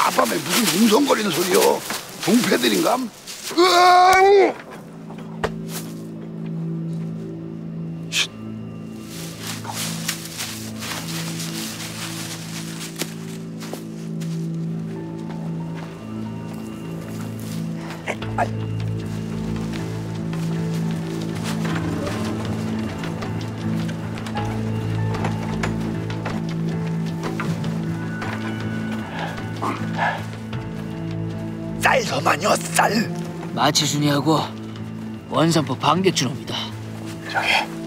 낮밤에 무슨 웅성거리는 소리요? 동패들인감? 으앙! 쌀 더만요, 쌀. 마치순이하고 원산포 반격주로입니다. 저기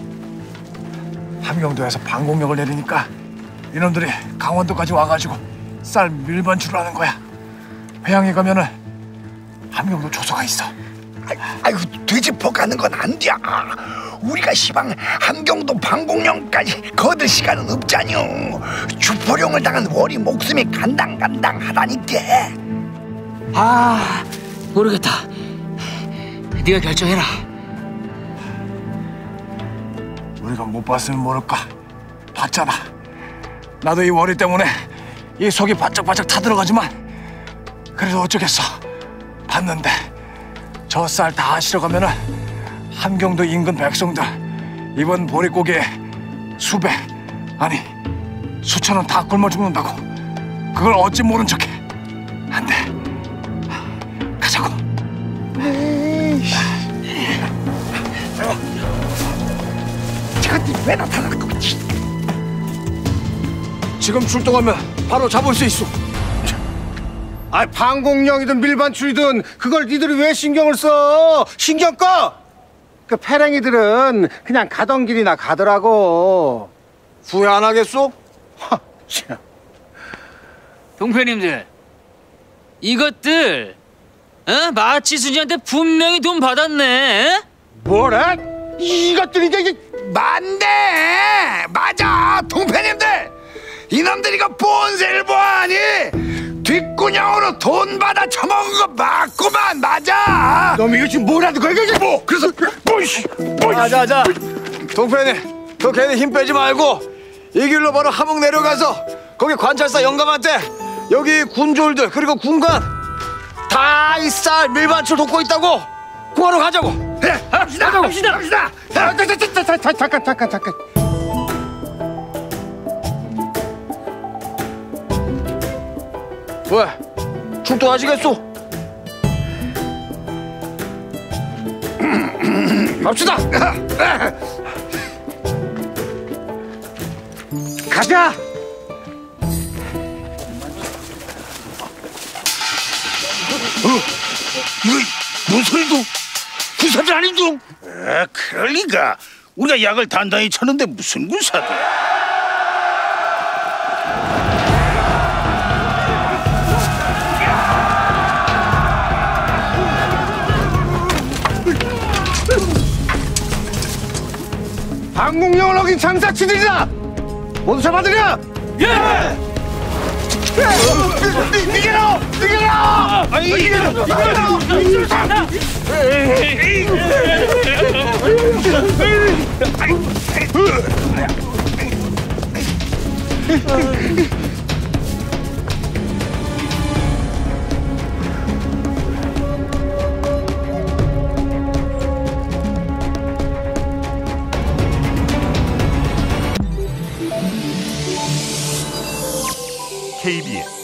함경도에서 방공력을 내리니까 이놈들이 강원도까지 와가지고 쌀 밀반출을 하는 거야. 회양에 가면은 함경도 조서가 있어. 아이고 되짚어 가는 건 안 돼. 우리가 시방 함경도 방공령까지 거들 시간은 없잖여. 주포령을 당한 월이 목숨이 간당간당하다니까. 아, 모르겠다. 네가 결정해라. 우리가 못 봤으면 모를까. 봤잖아. 나도 이 월이 때문에 이 속이 바짝바짝 타들어가지만 그래도 어쩌겠어. 봤는데 저 쌀 다 실어가면은 함경도 인근 백성들 이번 보릿고기에 수백 아니 수천 원 다 굶어 죽는다고. 그걸 어찌 모른 척해. 안 돼. 가자고. 저것들이 왜 나타나는 거지? 지금 출동하면 바로 잡을 수 있어. 아, 방공령이든 밀반출이든 그걸 니들이 왜 신경을 써? 신경 꺼! 그 패랭이들은 그냥 가던 길이나 가더라고. 후회 안 하겠소? 하, 참. 동표님들, 이것들 마치순이한테 분명히 돈 받았네. 뭐라? 이것들이 이게 맞네. 맞아. 동패님들 이놈들이 이거 본세를 보아하니 뒷구녕으로 돈 받아 처먹은 거 맞구만. 맞아. 놈이 이거 지금 뭐라는 거야 이게 뭐? 그래서 자자자, 동편이 너 괜히 힘 빼지 말고 이 길로 바로 함흥 내려가서 거기 관찰사 영감한테 여기 군졸들 그리고 군관 다 이 쌀 밀반출 돕고 있다고 구하러 가자고. 그래, 합시다. 잠깐. 왜? 출동하시겠소? 갑시다. 가자. 이거 뭔 소리도? 군사들 아니죠? 그럴 리가. 우리가 약을 단단히 쳤는데 무슨 군사들? 방공령을 어긴 장사치들이다. 모두 잡아들여. 예! 이겨라! KBS